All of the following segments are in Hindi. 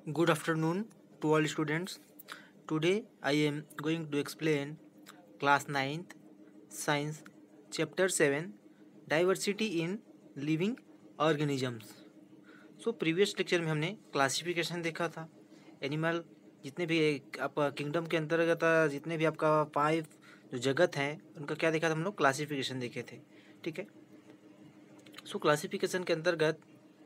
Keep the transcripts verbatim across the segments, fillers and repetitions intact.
Good afternoon to all students. Today I am going to explain class ninth science chapter seven diversity in living organisms. So previous lecture में हमने क्लासिफिकेशन देखा था. एनिमल जितने भी आपका किंगडम के अंतर्गत जितने भी आपका फाइव जो जगत हैं उनका क्या देखा था हम लोग, क्लासिफिकेशन देखे थे. ठीक है. सो क्लासिफिकेशन के अंतर्गत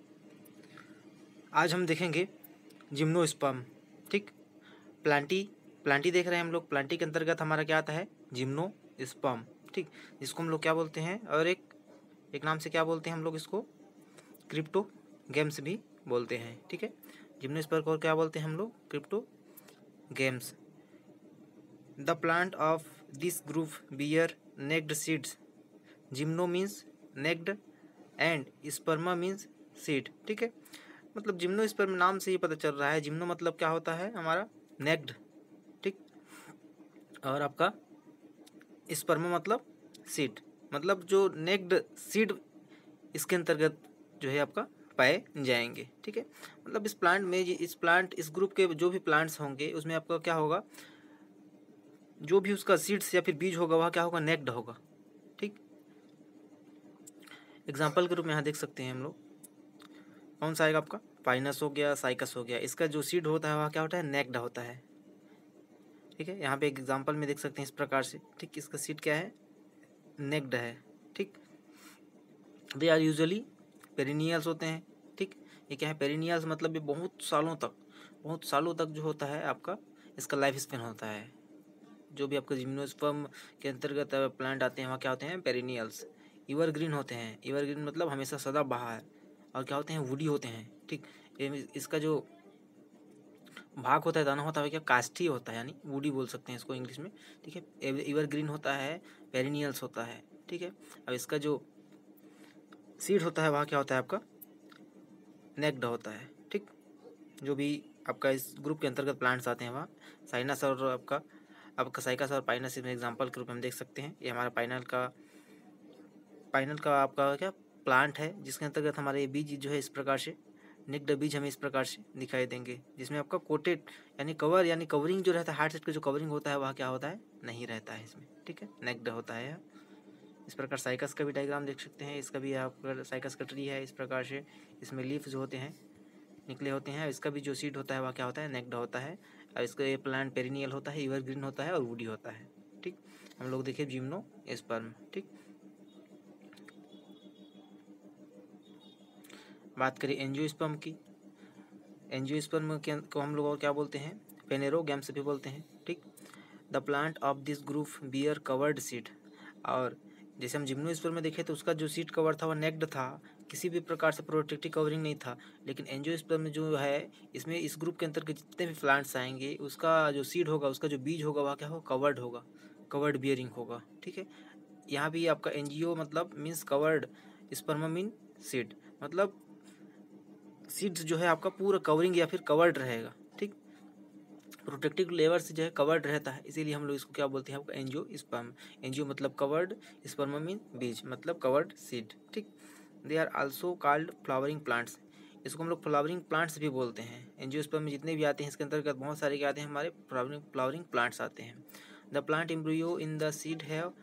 आज हम देखेंगे जिम्नोस्पर्म. ठीक. प्लांटी प्लांटी देख रहे हैं हम लोग. प्लांटी के अंतर्गत हमारा क्या आता है, जिम्नोस्पर्म. ठीक. जिसको हम लोग क्या बोलते हैं, और एक एक नाम से क्या बोलते हैं हम लोग, इसको क्रिप्टो गेम्स भी बोलते हैं. ठीक है. जिम्नोस्पर्म को क्या बोलते हैं हम लोग, cryptogams. The plant of this group bear naked seeds. Gymno means naked and sperma means seed. ठीक है. मतलब जिम्नोस्पर्म नाम से ही पता चल रहा है. जिम्नो मतलब क्या होता है हमारा, नेक्ड. ठीक. और आपका स्पर्मा मतलब सीड, मतलब जो नेक्ड सीड इसके अंतर्गत जो है आपका पाए जाएंगे. ठीक है. मतलब इस प्लांट में, इस प्लांट इस ग्रुप के जो भी प्लांट्स होंगे उसमें आपका क्या होगा, जो भी उसका सीड्स या फिर बीज होगा वह क्या होगा, नेक्ड होगा. ठीक. एग्जाम्पल के रूप में यहाँ देख सकते हैं हम लोग. कौन सा आएगा आपका, पाइनस हो गया, साइकस हो गया. इसका जो सीड होता है वह क्या होता है, नेक्ड होता है. ठीक है. यहाँ पे एग्जाम्पल में देख सकते हैं इस प्रकार से. ठीक. इसका सीड क्या है, नेक्ड है. ठीक. दे आर यूजुअली पेरिनियल्स होते हैं. ठीक. ये क्या है, पेरिनियल्स मतलब ये बहुत सालों तक बहुत सालों तक जो होता है आपका, इसका लाइफ स्पेन होता है. जो भी आपका जिम्नोस्पर्म के अंतर्गत प्लांट आते हैं वहाँ क्या होते हैं, पेरिनियल्स. एवरग्रीन होते हैं. एवरग्रीन मतलब हमेशा सदाबहार. और क्या होते हैं, वुडी होते हैं. ठीक. इसका जो भाग होता है, दाना होता है, क्या काष्ठी होता है, यानी वुडी बोल सकते हैं इसको इंग्लिश में. ठीक है. एवरग्रीन होता है, पेरिनियल्स होता है. ठीक है. अब इसका जो सीड होता है वह क्या होता है आपका, नेक्ड होता है. ठीक. जो भी आपका इस ग्रुप के अंतर्गत प्लांट्स आते हैं वहाँ साइनस और आपका आपका साइकस और पाइनस में एग्जांपल के रूप में हम देख सकते हैं. ये हमारा पाइनल का पाइनल का आपका क्या प्लांट है, जिसके अंतर्गत हमारे बीज जो है इस प्रकार से नेक्ड बीज हमें इस प्रकार से दिखाई देंगे, जिसमें आपका कोटेड यानी कवर यानी कवरिंग जो रहता है, हार्ड सेट का जो कवरिंग होता है वह क्या होता है, नहीं रहता है इसमें. ठीक है. नेक्ड होता है. इस प्रकार साइकस का भी डायग्राम देख सकते हैं. इसका भी आपका साइकस का ट्री है इस प्रकार से. इसमें लीफ जो होते हैं निकले होते हैं. इसका भी जो सीड होता है वह क्या होता है, नेक्ड होता है. और इसका ये प्लांट पेरिनियल होता है, एवरग्रीन होता है और वुडी होता है. ठीक. हम लोग देखिए जिम्नोस्पर्म. ठीक. बात करें एंजियोस्पर्म की. एंजियोस्पर्म के को हम लोग और क्या बोलते हैं, फेनेरोगैम्स भी बोलते हैं. ठीक. The plant of this group bear covered seed. और जैसे हम जिम्नोस्पर्म में देखे तो उसका जो सीड कवर था वह नेक्ड था, किसी भी प्रकार से प्रोटेक्टिव कवरिंग नहीं था. लेकिन एंजियोस्पर्म में जो है, इसमें इस ग्रुप के अंतर्गत जितने भी प्लांट्स आएंगे उसका जो सीड होगा, उसका जो बीज होगा वह क्या होगा, कवर्ड होगा, कवर्ड बियरिंग होगा. ठीक है. यहाँ भी आपका एंजियो मतलब means covered, sperm mean seed, मतलब सीड्स जो है आपका पूरा कवरिंग या फिर कवर्ड रहेगा. ठीक. प्रोटेक्टिव लेयर से जो है कवर्ड रहता है, इसीलिए हम लोग इसको क्या बोलते हैं आपका, एंजियोस्पर्म. एंजियो मतलब कवर्ड, स्पर्म मीन बीज मतलब कवर्ड सीड. ठीक. They are also called flowering plants. इसको हम लोग फ्लावरिंग प्लांट्स भी बोलते हैं. एंजियोस्पर्म में जितने भी आते हैं इसके अंतर्गत बहुत सारे क्या आते हैं, हमारे फ्लावरिंग फ्लावरिंग प्लांट्स आते हैं. The plant embryo in the seed have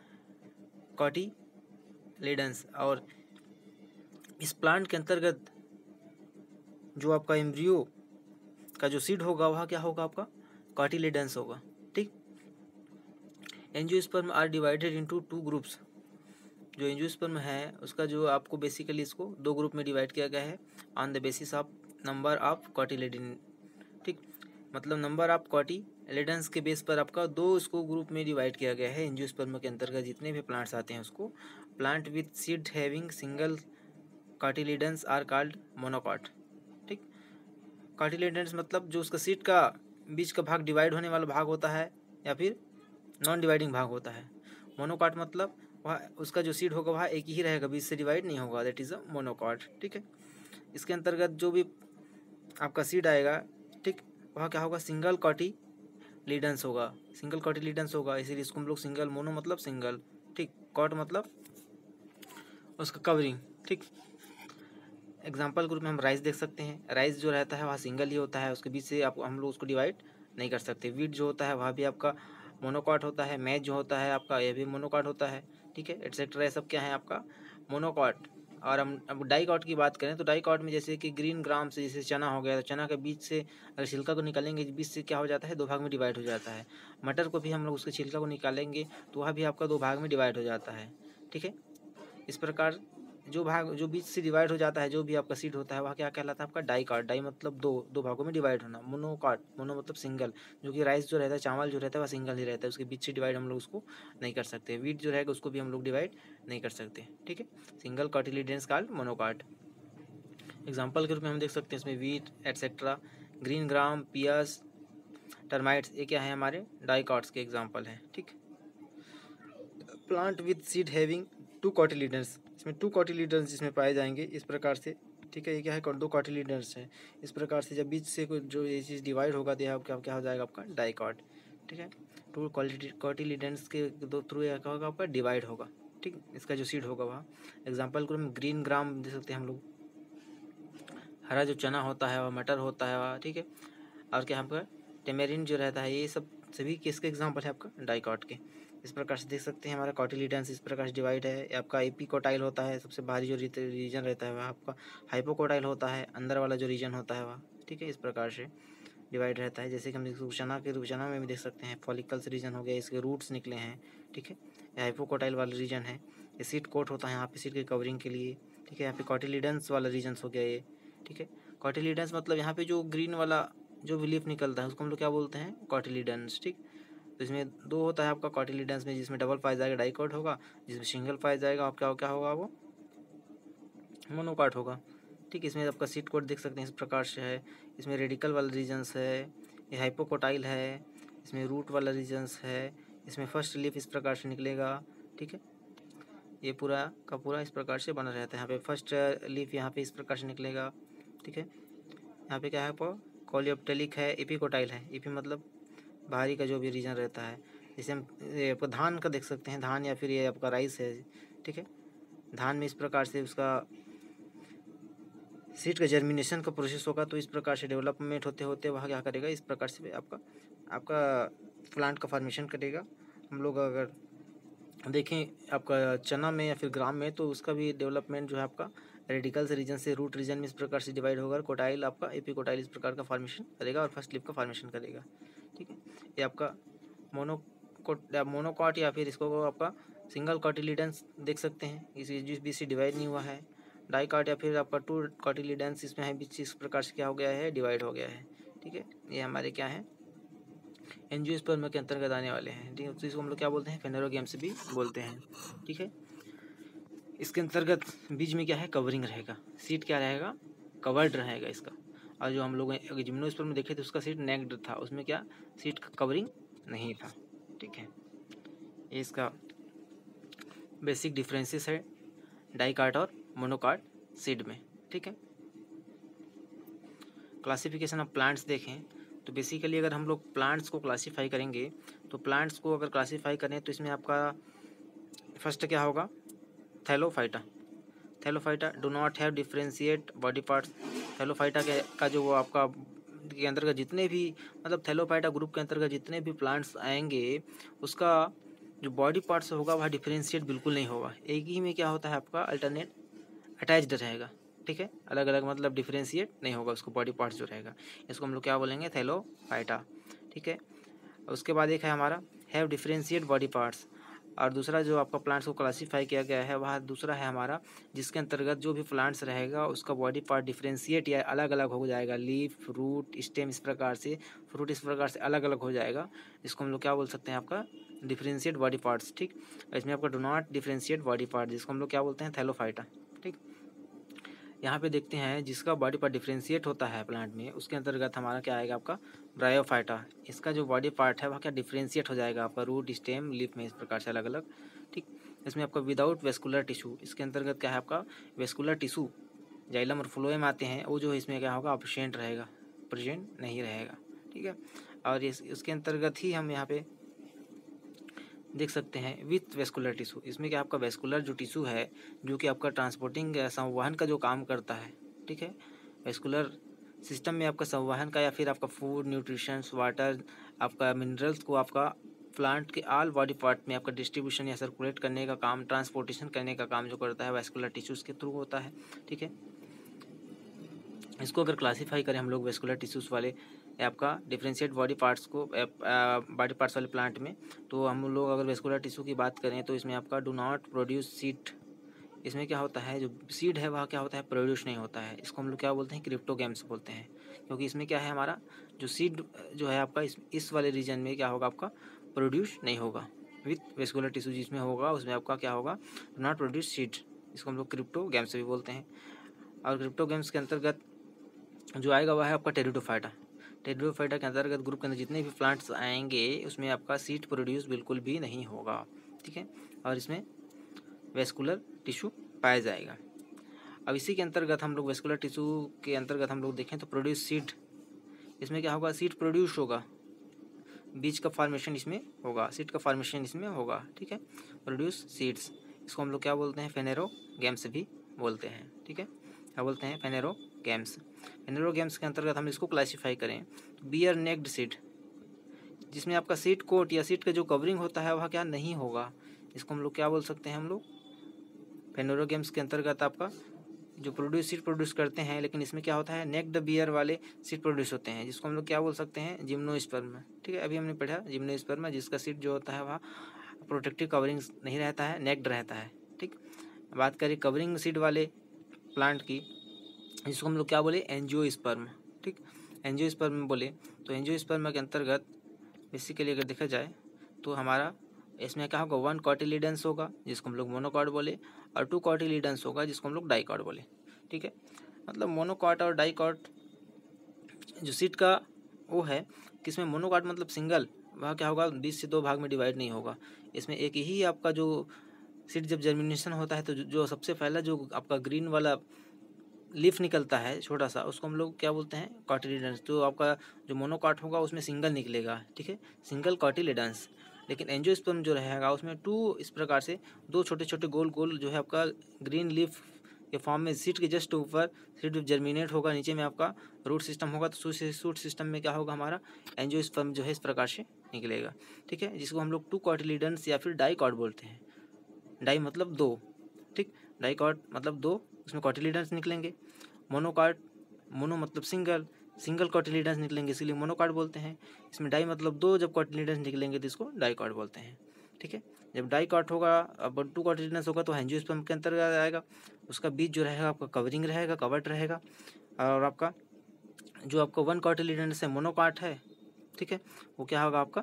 cotyledons. और इस प्लांट के अंतर्गत जो आपका एम्ब्रियो का जो सीड होगा वह क्या होगा आपका, कॉटिलेडन्स होगा. ठीक. Angiosperm are divided into two groups. जो एंजियोस्पर्म है उसका जो आपको बेसिकली इसको दो ग्रुप में डिवाइड किया गया है on the basis of number of cotyledon. ठीक. मतलब नंबर ऑफ कॉटिलेडन्स के बेस पर आपका दो इसको ग्रुप में डिवाइड किया गया है. एंजियोस्पर्म के अंतर्गत जितने भी प्लांट्स आते हैं उसको, plant with seed having single cotyledons are called monocot. ठीक. कॉटिलेडन्स मतलब जो उसका सीड का बीज का भाग डिवाइड होने वाला भाग होता है या फिर नॉन डिवाइडिंग भाग होता है. मोनोकॉट मतलब वह उसका जो सीड होगा वह एक ही रहेगा, बीज से डिवाइड नहीं होगा, दैट इज़ अ मोनोकॉट. ठीक है. इसके अंतर्गत जो भी आपका सीड आएगा, ठीक, वह क्या होगा, सिंगल कॉटिलेडन्स होगा. सिंगल कॉटिलेडन्स होगा, इसीलिए इसको हम लोग सिंगल, मोनो मतलब सिंगल. ठीक. कॉट मतलब उसका कवरिंग. ठीक. एग्जाम्पल ग्रुप में हम राइस देख सकते हैं। राइस जो रहता है वह सिंगल ही होता है, उसके बीच से आप हम लोग उसको डिवाइड नहीं कर सकते। वीट जो होता है वह भी आपका मोनोकॉट होता है। मैच जो होता है आपका यह भी मोनोकॉट होता है, ठीक है, एटसेट्रा। ये सब क्या है आपका मोनोकॉट। और हम अब डाइकॉट की बात करें तो डाइकॉट में जैसे कि ग्रीन ग्राम से जैसे चना हो गया, तो चना के बीच से अगर छिलका को निकालेंगे, बीच से क्या हो जाता है, दो भाग में डिवाइड हो जाता है। मटर को भी हम लोग उसके छिलका को निकालेंगे तो वह भी आपका दो भाग में डिवाइड हो जाता है, ठीक है। इस प्रकार जो भाग जो बीच से डिवाइड हो जाता है, जो भी आपका सीड होता है वह क्या कहलाता है आपका डाइकॉट। डाई मतलब दो दो भागों में डिवाइड होना। मोनोकॉट, मोनो मतलब सिंगल, जो कि राइस जो रहता है, चावल जो रहता है वह सिंगल ही रहता है, उसके बीच से डिवाइड हम लोग उसको नहीं कर सकते। वीट जो रहेगा उसको भी हम लोग डिवाइड नहीं कर सकते, ठीक है। Single cotyledons called monocot. Example के रूप में हम देख सकते हैं इसमें वीट एटसेट्रा, ग्रीन ग्राम, पियाज, टर्माइट्स, ये क्या है हमारे डाइकॉट्स के एग्जाम्पल हैं, ठीक। Plant with seed having two cotyledons, इसमें टू कॉटिलिडेंस जिसमें पाए जाएंगे इस प्रकार से, ठीक है। ये क्या है, दो कॉटिलिडेंस है। इस प्रकार से जब बीच से कोई जो ये चीज़ डिवाइड होगा तो यह क्या क्या हो जाएगा आपका डाइकॉट, ठीक है। टू कॉटिलिडेंस के दो थ्रू यह क्या होगा आपका डिवाइड होगा, ठीक। इसका जो सीड होगा वह एग्जाम्पल को हम ग्रीन ग्राम दे सकते हैं हम लोग। हरा जो चना होता है वह मटर होता है वह, ठीक है। और क्या आपका टेमेरिन जो रहता है, ये सब सभी किसके एग्जाम्पल है आपका डाइकॉट के। इस प्रकार से देख सकते हैं हमारा कॉटिलिडेंस इस प्रकार से डिवाइड है। आपका एपिकोटाइल होता है, सबसे बाहरी जो रीजन रहता है वह आपका हाइपोकोटाइल होता है, अंदर वाला जो रीजन होता है वह, ठीक है। इस प्रकार से डिवाइड रहता है। जैसे कि हम चना के चना में भी देख सकते हैं फॉलिकल्स रीजन हो गया, इसके रूट्स निकले हैं, ठीक है। ये हाइपोकोटाइल वाला रीजन है। ये सीड कोट होता है यहाँ पे सीड की कवरिंग के लिए, ठीक है। यहाँ पे कॉटिलिडेंस वाला रीजन हो गया ये, ठीक है। कॉटिलिडेंस मतलब यहाँ पे जो ग्रीन वाला जो भी लीफ निकलता है उसको हम लोग क्या बोलते हैं, कॉटिलिडेंस, ठीक। तो इसमें दो होता है आपका कॉटिलिडेंस में, जिसमें डबल पाया जाएगा डाइकॉट होगा, जिसमें सिंगल पाया जाएगा आप क्या क्या होगा वो मोनोकॉट होगा, ठीक। इसमें आपका सीड कोट देख सकते हैं इस प्रकार से है। इसमें रेडिकल वाला रीजन्स है, ये हाइपोकोटाइल है, इसमें रूट वाला रीजन्स है, इसमें फर्स्ट लीफ इस प्रकार से निकलेगा, ठीक है। ये पूरा का पूरा इस प्रकार से बना रहता है। यहाँ पे फर्स्ट लीफ यहाँ पे इस प्रकार से निकलेगा, ठीक है। यहाँ पे क्या है आपको कॉलियोप्टेलिक है, एपिकोटाइल है। एपी मतलब बाहरी का जो भी रीजन रहता है। जैसे हम ये आपका धान का देख सकते हैं, धान या फिर ये आपका राइस है, ठीक है। धान में इस प्रकार से उसका सीड का जर्मिनेशन का प्रोसेस होगा, तो इस प्रकार से डेवलपमेंट होते होते वह क्या करेगा, इस प्रकार से आपका आपका प्लांट का फॉर्मेशन करेगा। हम लोग अगर देखें आपका चना में या फिर ग्राम में, तो उसका भी डेवलपमेंट जो है आपका रेडिकल्स रीजन से रूट रीजन में इस प्रकार से डिवाइड होगा। कोटाइल आपका एपिकोटाइल इस प्रकार का फॉर्मेशन करेगा और फर्स्ट लीफ का फॉर्मेशन करेगा, ठीक है। ये आपका मोनोकोट मोनोकॉट या फिर इसको आपका सिंगल कॉटिलिडेंस देख सकते हैं, इसी जिस बीच से डिवाइड नहीं हुआ है। डाइकॉट या फिर आपका टू कॉटिलिडेंस इसमें है, बीच इस प्रकार से क्या हो गया है, डिवाइड हो गया है, ठीक है। ये हमारे क्या है एंजियोस्पर्म के अंतर्गत आने वाले हैं, ठीक है। तो इसको हम लोग क्या बोलते हैं, फेनेरोगैम्स भी बोलते हैं, ठीक है। इसके अंतर्गत बीज में क्या है, कवरिंग रहेगा। सीड क्या रहेगा, कवर्ड रहेगा इसका। और जो हम लोग जिम्नोस्पर्म में देखे थे उसका सीड नेक्ड था, उसमें क्या सीड का कवरिंग नहीं था, ठीक है। ये इसका बेसिक डिफरेंसेस है डाइकॉट और मोनोकॉट सीड में, ठीक है। क्लासिफिकेशन ऑफ प्लांट्स देखें तो बेसिकली अगर हम लोग प्लांट्स को क्लासीफाई करेंगे, तो प्लांट्स को अगर क्लासीफाई करें तो इसमें आपका फर्स्ट क्या होगा, thallophyta. Thallophyta do not have differentiate body parts. Thallophyta के का जो वो आपका के अंतर्गत जितने भी मतलब थैलोफाइटा ग्रुप के अंतर्गत जितने भी प्लांट्स आएंगे, उसका जो बॉडी पार्ट्स होगा वह डिफरेंशिएट बिल्कुल नहीं होगा। एक ही में क्या होता है आपका अल्टरनेट अटैच्ड रहेगा, ठीक है। अलग अलग मतलब डिफरेंशिएट नहीं होगा उसको बॉडी पार्ट्स जो रहेगा, इसको हम लोग क्या बोलेंगे, थैलोफाइटा, ठीक है। उसके बाद एक है हमारा हैव डिफरेंशिएट बॉडी पार्ट्स। और दूसरा जो आपका प्लांट्स को क्लासीफाई किया गया है वह दूसरा है हमारा, जिसके अंतर्गत जो भी प्लांट्स रहेगा उसका बॉडी पार्ट डिफरेंशिएट या अलग अलग हो जाएगा। लीफ, रूट, स्टेम इस प्रकार से, फ्रूट इस प्रकार से अलग अलग हो जाएगा, जिसको हम लोग क्या बोल सकते हैं आपका डिफरेंशिएट बॉडी पार्ट्स, ठीक। इसमें आपका do not differentiate body part, जिसको हम लोग क्या बोलते हैं, थैलोफाइटा, ठीक। यहाँ पे देखते हैं जिसका बॉडी पार्ट डिफरेंशिएट होता है प्लांट में, उसके अंतर्गत हमारा क्या आएगा आपका ब्रायोफाइटा। इसका जो बॉडी पार्ट है वह क्या डिफरेंशिएट हो जाएगा आपका रूट, स्टेम, लीफ में इस प्रकार से अलग अलग, ठीक। इसमें आपका विदाउट वेस्कुलर टिश्यू, इसके अंतर्गत क्या है आपका वेस्कुलर टिश्यू, जाइलम और फ्लोएम आते हैं, वो जो इसमें क्या होगा एब्सेंट रहेगा, प्रेजेंट नहीं रहेगा, ठीक है। और इस इसके अंतर्गत ही हम यहाँ पे देख सकते हैं विथ वेस्कुलर टिश्यू। इसमें क्या आपका वेस्कुलर जो टिश्यू है जो कि आपका ट्रांसपोर्टिंग संवहन का जो काम करता है, ठीक है। वेस्कुलर सिस्टम में आपका संवहन का या फिर आपका फूड, न्यूट्रिशंस, वाटर, आपका मिनरल्स को आपका प्लांट के ऑल बॉडी पार्ट में आपका डिस्ट्रीब्यूशन या सर्कुलेट करने का काम, ट्रांसपोर्टेशन करने का काम जो करता है वेस्कुलर टिश्यूज़ के थ्रू होता है, ठीक है। इसको अगर क्लासीफाई करें हम लोग वेस्कुलर टिश्यूज़ वाले आपका डिफरेंशिएट बॉडी पार्ट्स को बॉडी पार्ट्स वाले प्लांट में, तो हम लोग अगर वेस्कुलर टिश्यू की बात करें तो इसमें आपका डू नॉट प्रोड्यूस सीड, इसमें क्या होता है जो सीड है वह क्या होता है प्रोड्यूस नहीं होता है। इसको हम लोग क्या बोलते हैं क्रिप्टोगैम्स बोलते हैं, क्योंकि इसमें क्या है हमारा जो सीड जो है आपका इस इस वाले रीजन में क्या होगा आपका प्रोड्यूस नहीं होगा। विथ वेस्कुलर टिश्यू जिसमें होगा उसमें आपका क्या होगा नॉट प्रोड्यूस सीड, इसको हम लोग क्रिप्टोगैम्स भी बोलते हैं। और क्रिप्टोगैम्स के अंतर्गत जो आएगा वह है आपका टेरिडोफाइटा। टेरिडोफाइटा के अंतर्गत ग्रुप के अंदर जितने भी प्लांट्स आएंगे उसमें आपका सीड प्रोड्यूस बिल्कुल भी नहीं होगा, ठीक है। और इसमें वेस्कुलर टिश्यू पाया जाएगा। अब इसी के अंतर्गत हम लोग वेस्कुलर टिश्यू के अंतर्गत हम लोग देखें तो प्रोड्यूस सीड, इसमें क्या होगा सीड प्रोड्यूस होगा, बीज का फॉर्मेशन इसमें होगा, सीड का फॉर्मेशन इसमें होगा, ठीक है। प्रोड्यूस सीड्स, इसको हम लोग क्या बोलते हैं फेनेरोगैम्स भी बोलते हैं, ठीक है। क्या बोलते हैं फेनेरोगैम्स। फेनेरोगैम्स के अंतर्गत हम इसको क्लासीफाई करें तो बियर नेक्ड सीड, जिसमें आपका सीड कोट या सीड का जो कवरिंग होता है वह क्या नहीं होगा, इसको हम लोग क्या बोल सकते हैं हम लोग फेनेरोगैम्स के अंतर्गत आपका जो प्रोड्यूस सीड प्रोड्यूस करते हैं, लेकिन इसमें क्या होता है नेक्ड बियर वाले सीड प्रोड्यूस होते हैं, जिसको हम लोग क्या बोल सकते हैं जिम्नोस्पर्म, ठीक है। अभी हमने पढ़ा जिम्नोस्पर्म, जिसका सीड जो होता है वह प्रोटेक्टिव कवरिंग नहीं रहता है, नेक्ड रहता है, ठीक। बात करें कवरिंग सीड वाले प्लांट की, जिसको हम लोग क्या बोले एंजियोस्पर्म, ठीक। एंजियोस्पर्म बोले तो एंजियोस्पर्म के अंतर्गत बेसिकली अगर देखा जाए तो हमारा इसमें क्या होगा वन कॉटिलिडेंस होगा जिसको हम लोग मोनोकॉट बोले, और टू कॉटिलिडेंस होगा जिसको हम लोग डाइकॉट बोले, ठीक है। मतलब मोनोकॉट और डाइकॉट जो सीड का वो है किसमें मोनोकॉट मतलब सिंगल, वह क्या होगा बीस से दो भाग में डिवाइड नहीं होगा, इसमें एक ही आपका जो सीड जब जर्मिनेशन होता है तो जो, जो सबसे पहला जो आपका ग्रीन वाला लीफ निकलता है छोटा सा उसको हम लोग क्या बोलते हैं कॉटिलिडेंस। तो आपका जो मोनोकॉट होगा उसमें सिंगल निकलेगा, ठीक है, सिंगल कॉटिलिडेंस। लेकिन एंजियोस्पर्म जो रहेगा उसमें टू इस प्रकार से दो छोटे छोटे गोल गोल जो है आपका ग्रीन लीफ के फॉर्म में सीड के जस्ट ऊपर सीड जर्मिनेट होगा, नीचे में आपका रूट सिस्टम होगा, तो रूट सिस्टम में क्या होगा हमारा एंजियोस्पर्म जो है इस प्रकार से निकलेगा, ठीक है, जिसको हम लोग टू कॉटिलिडेंस या फिर डाइकॉट बोलते हैं। डाई मतलब दो, ठीक, डाइकॉट मतलब दो, उसमें कॉटिलिडेंस निकलेंगे। मोनोकॉट मोनो मतलब सिंगल, सिंगल कॉटिलिडेंस निकलेंगे इसीलिए मोनोकॉट बोलते हैं। इसमें डाई मतलब दो, जब कॉटिलिडेंस निकलेंगे तो इसको डाइकॉट बोलते हैं, ठीक है। जब डाइकॉट होगा अब टू कॉटिलिडेंस होगा तो एंजियोस्पर्म के अंतर्गत आएगा, उसका बीज जो रहेगा आपका कवरिंग रहेगा, कवर्ड रहेगा। और आपका जो आपका वन कॉटिलिडेंस है मोनोकॉट है, ठीक है, वो क्या होगा आपका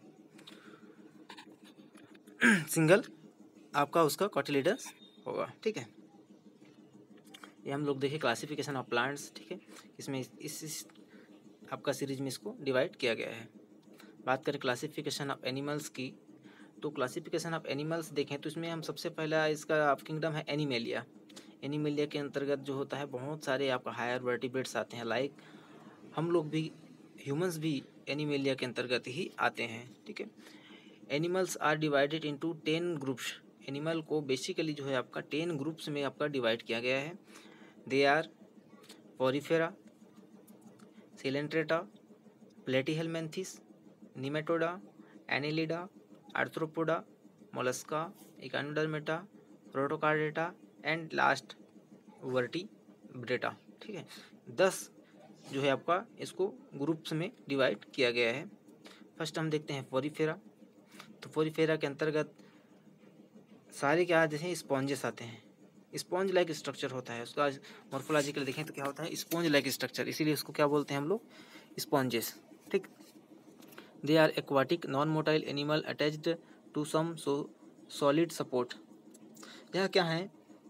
सिंगल आपका उसका कॉटिलिडेंस होगा, ठीक है। ये हम लोग देखें क्लासिफिकेशन ऑफ प्लांट्स, ठीक है, इसमें इस, इस, इस आपका सीरीज में इसको डिवाइड किया गया है। बात करें क्लासिफिकेशन ऑफ एनिमल्स की, तो क्लासिफिकेशन ऑफ एनिमल्स देखें तो इसमें हम सबसे पहला इसका आप किंगडम है एनिमेलिया। एनिमेलिया के अंतर्गत जो होता है बहुत सारे आपका हायर वर्टिब्रेट्स आते हैं, लाइक हम लोग भी ह्यूमंस भी एनिमेलिया के अंतर्गत ही आते हैं, ठीक है। Animals are divided into ten groups, animal को बेसिकली जो है आपका टेन ग्रुप्स में आपका डिवाइड किया गया है। They are porifera, coelenterata, platyhelminthes, nematoda, annelida, arthropoda, mollusca, echinodermata, protochordata and last vertebrata, ठीक है। दस जो है आपका इसको ग्रुप्स में डिवाइड किया गया है। फर्स्ट हम देखते हैं पोरिफेरा, तो पोरिफेरा के अंतर्गत सारे क्या आते हैं स्पॉन्जेस आते हैं, स्पॉन्ज लाइक स्ट्रक्चर होता है उसका। मॉर्फोलॉजिकल देखें तो क्या होता है स्पॉन्ज लाइक स्ट्रक्चर, इसीलिए उसको क्या बोलते हैं हम लोग स्पॉन्जेस, ठीक। They are aquatic non motile animal attached to some solid support. यह क्या है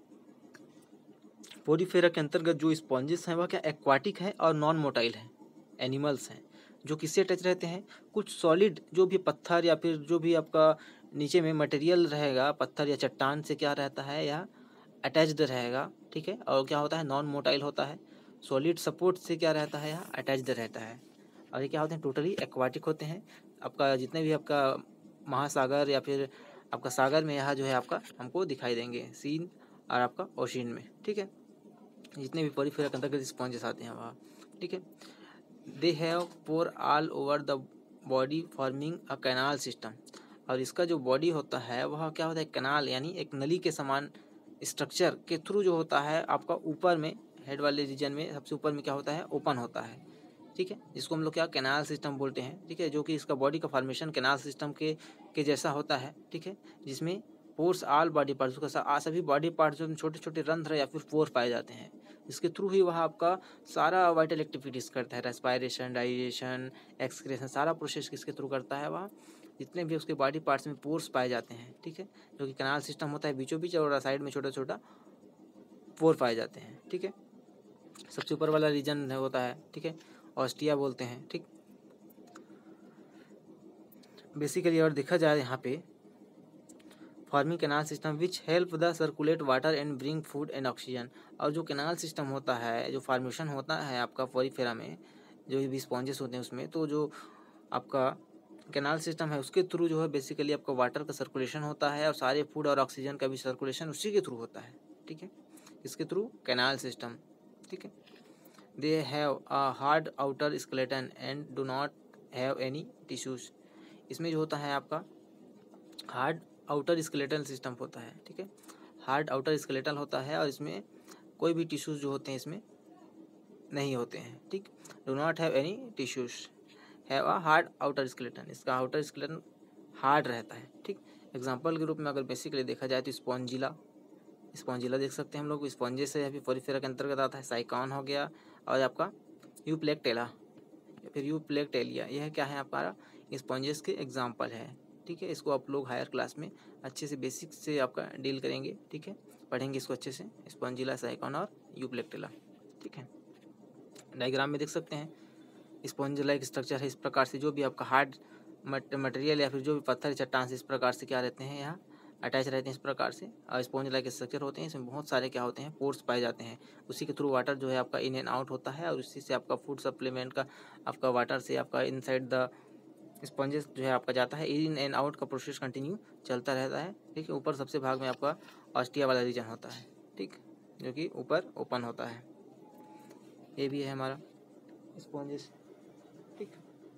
पोरिफेरा के अंतर्गत जो स्पॉन्जेस हैं वह क्या एक्वाटिक है और नॉन मोटाइल है एनिमल्स हैं, जो किससे अटैच रहते हैं कुछ सॉलिड जो भी पत्थर या फिर जो भी आपका नीचे में मटेरियल रहेगा पत्थर या चट्टान से क्या रहता है या अटैच्ड रहेगा, ठीक है। और क्या होता है नॉन मोटाइल होता है, सॉलिड सपोर्ट से क्या रहता है यहाँ अटैच्ड रहता है। और ये क्या होते हैं टोटली एक्वाटिक होते हैं। आपका जितने भी आपका महासागर या फिर आपका सागर में यहाँ जो है आपका हमको दिखाई देंगे सीन और आपका ओशियन में, ठीक है। जितने भी पॉरीफेरा के अंतर्गत स्पॉन्जेस आते हैं वहाँ, ठीक है। They have pore all over the body forming a canal system, और इसका जो बॉडी होता है वह क्या होता है, कैनाल यानी एक नली के समान स्ट्रक्चर के थ्रू जो होता है आपका ऊपर में हेड वाले रीजन में सबसे ऊपर में क्या होता है, ओपन होता है, ठीक है, जिसको हम लोग क्या कैनाल सिस्टम बोलते हैं, ठीक है, जो कि इसका बॉडी का फॉर्मेशन कैनाल सिस्टम के के जैसा होता है, ठीक है, जिसमें पोर्स ऑल बॉडी पार्ट्स का सभी बॉडी पार्ट्स जो छोटे छोटे रंध्र या फिर पोर पाए जाते हैं, इसके थ्रू ही वह आपका सारा वाइटल एक्टिविटीज़ करता है, रेस्पायरेशन, डाइजेशन, एक्सक्रेशन, सारा प्रोसेस किसके थ्रू करता है वह, जितने भी उसके बॉडी पार्ट्स में पोर्स पाए जाते हैं, ठीक है, जो कि कैनाल सिस्टम होता है बीचों बीच और साइड में छोटा छोटा पोर पाए जाते हैं, ठीक है। सबसे ऊपर वाला रीजन होता है, ठीक है, ऑस्टिया बोलते हैं, ठीक। बेसिकली और देखा जाए यहाँ पे forming canal system which help the circulate water and bring food and oxygen, और जो कैनाल सिस्टम होता है, जो फॉर्मेशन होता है आपका पॉरीफेरा में, जो भी स्पॉन्जेस होते हैं उसमें, तो जो आपका कैनाल सिस्टम है उसके थ्रू जो है बेसिकली आपका वाटर का सर्कुलेशन होता है और सारे फूड और ऑक्सीजन का भी सर्कुलेशन उसी के थ्रू होता है, ठीक है, इसके थ्रू कैनाल सिस्टम, ठीक है। They have a hard outer skeleton and do not have any tissues, इसमें जो होता है आपका हार्ड आउटर स्केलेटल सिस्टम होता है, ठीक है, हार्ड आउटर स्केलेटल होता है और इसमें कोई भी टिश्यूज जो होते हैं इसमें नहीं होते हैं, ठीक। Do not have any tissues, have a hard outer skeleton, इसका आउटर स्केलेटन हार्ड रहता है, ठीक। एग्जांपल के रूप में अगर बेसिकली देखा जाए तो स्पॉन्जिला, स्पॉन्जिला देख सकते हैं हम लोग, स्पॉन्जेस से या फिर पॉरीफेरा के अंतर्गत आता है, साइकॉन हो गया और आपका यूप्लेक्टेला या फिर यूप्लेक्टेलिया, यह क्या है आपका स्पॉन्जेस के एग्जाम्पल है, ठीक है। इसको आप लोग हायर क्लास में अच्छे से बेसिक से आपका डील करेंगे, ठीक है, पढ़ेंगे इसको अच्छे से, स्पॉन्जिला, साइकॉन और यूप्लेक्टेला, ठीक है। डायग्राम में देख सकते हैं स्पॉन्जिला एक स्ट्रक्चर है इस प्रकार से, जो भी आपका हार्ड मटेरियल या फिर जो भी पत्थर चट्टान से इस प्रकार से क्या रहते हैं यहाँ अटैच रहते हैं इस प्रकार से, और स्पॉन्जिला के स्ट्रक्चर होते हैं, इसमें बहुत सारे क्या होते हैं, पोर्स पाए जाते हैं, उसी के थ्रू वाटर जो है आपका इन एंड आउट होता है और उसी से आपका फूड सप्लीमेंट का आपका वाटर से आपका इनसाइड द स्पॉन्जेस जो है आपका जाता है, इन एंड आउट का प्रोसेस कंटिन्यू चलता रहता है, ठीक है। ऊपर सबसे भाग में आपका ऑस्टिया वाला रीजन होता है, ठीक, जो कि ऊपर ओपन होता है, ये भी है हमारा स्पॉन्जेस, ठीक।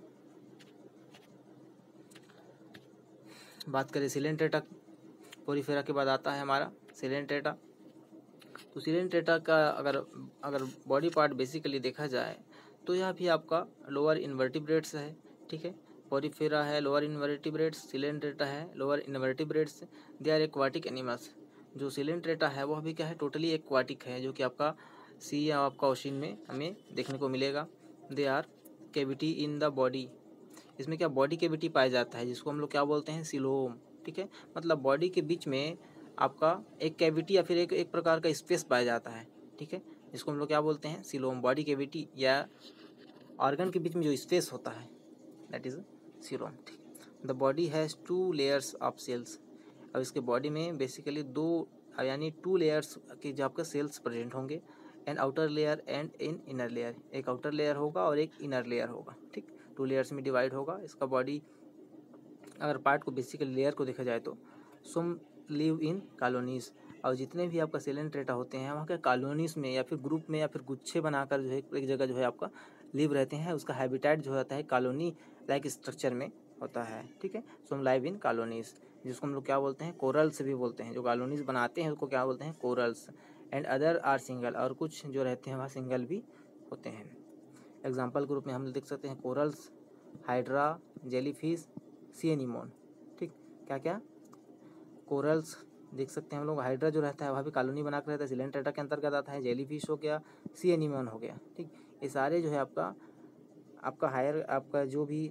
बात करें सिलेंट्रेटा, पॉरीफेरा के बाद आता है हमारा सिलेंट्रेटा, तो सिलेंट्रेटा का अगर अगर बॉडी पार्ट बेसिकली देखा जाए तो यह भी आपका लोअर इन्वर्टिब्रेट्स है, ठीक है। पॉरीफेरा है लोअर इन्वर्टिब्रेट्स, सिलेंट्रेटा है lower invertebrates, they are aquatic animals, जो सिलेंट्रेटा है वह भी क्या है, टोटली एक्वाटिक है, जो कि आपका सी या आपका ओशिन में हमें देखने को मिलेगा। They are cavity in the body, इसमें क्या बॉडी कैविटी पाया जाता है, जिसको हम लोग क्या बोलते हैं, सिलोम, ठीक है, मतलब बॉडी के बीच में आपका एक कैविटी या फिर एक एक प्रकार का स्पेस पाया जाता है, ठीक है, जिसको हम लोग क्या बोलते हैं, सिलोम, बॉडी कैविटी या ऑर्गन के बीच में जो स्पेस होता है दैट इज सिलोम, ठीक। The body has two layers of cells, और इसके बॉडी में बेसिकली दो यानी टू लेयर्स के जो आपका सेल्स प्रेजेंट होंगे, an outer layer and in inner layer, एक आउटर लेयर होगा और एक इनर लेयर होगा, ठीक, टू लेयर्स में डिवाइड होगा इसका बॉडी। अगर पार्ट को बेसिकली लेयर को देखा जाए तो सम लिव इन कॉलोनीज, और जितने भी आपका सिलेंट्रेटा होते हैं वहाँ के कॉलोनीज में या फिर ग्रुप में या फिर गुच्छे बनाकर जो है एक जगह जो है आपका लिव रहते हैं, उसका हैबिटेट जो होता है कॉलोनी लाइक स्ट्रक्चर में होता है, ठीक है। सम लाइव इन कॉलोनीज, जिसको हम लोग क्या बोलते हैं, कोरल्स भी बोलते हैं, जो कॉलोनीज बनाते हैं उसको क्या बोलते हैं, corals. And other are single, और कुछ जो रहते हैं वहाँ सिंगल भी होते हैं। एग्जाम्पल के रूप में हम देख सकते हैं corals, hydra, jellyfish, sea anemone, ठीक, क्या क्या कोरल्स देख सकते हैं हम लोग। हाइड्रा जो रहता है वह भी कॉलोनी बना कर रहता है, सिलेंट्रेटा के अंतर्गत आता है, जेलीफिश हो गया, सी एनीमोन हो गया, ठीक। ये सारे जो है आपका आपका हायर आपका जो भी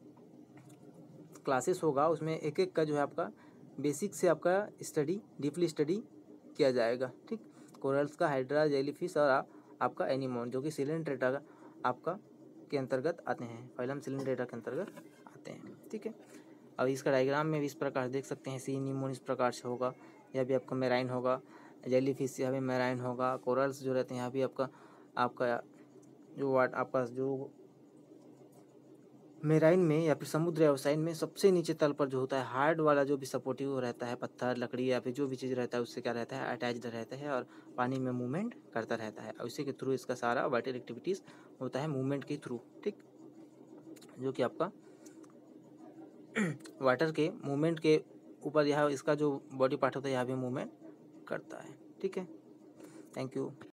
क्लासेस होगा उसमें एक एक का जो है आपका बेसिक से आपका स्टडी डीपली स्टडी किया जाएगा, ठीक। कोरल्स का, हाइड्रा, जेलीफिश और आपका एनीमोन जो कि सिलेंट्रेटा का आपका के अंतर्गत आते हैं, फाइलम सिलेंट्रेटा के अंतर्गत आते हैं, ठीक है। अब इसका डायग्राम में भी इस प्रकार देख सकते हैं, सी एनीमोन इस प्रकार से होगा, यह भी आपका मेराइन होगा, जेलीफिश यहाँ भी मेराइन होगा, कोरल्स जो रहते हैं यहाँ भी आपका आपका जो वाट आपका जो मेराइन में या फिर समुद्र व्यवसायन में सबसे नीचे तल पर जो होता है हार्ड वाला जो भी सपोर्टिव रहता है, पत्थर, लकड़ी या फिर जो भी चीज़ रहता है उससे क्या रहता है, अटैच्ड रहता है और पानी में मूवमेंट करता रहता है, और उसी के थ्रू इसका सारा वाइटल एक्टिविटीज़ होता है मूवमेंट के थ्रू। ठीक, जो कि आपका वाटर के मूवमेंट के ऊपर यह इसका जो बॉडी पार्ट होता है यहाँ भी मूवमेंट करता है। ठीक है, थैंक यू।